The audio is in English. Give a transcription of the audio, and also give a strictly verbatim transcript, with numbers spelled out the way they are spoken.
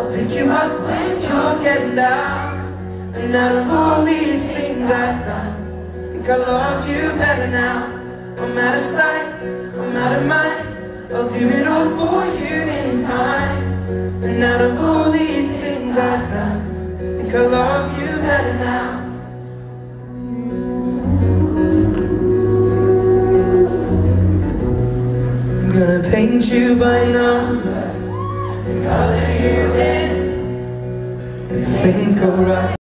I'll pick you up when you're getting down. And out of all these things I've done, I think I love you better now. I'm out of sight, I'm out of mind, I'll do it all for you in time. And out of all these things I've done, I think I love you better now. I'm gonna paint you by numbers and color you in. And if things go right,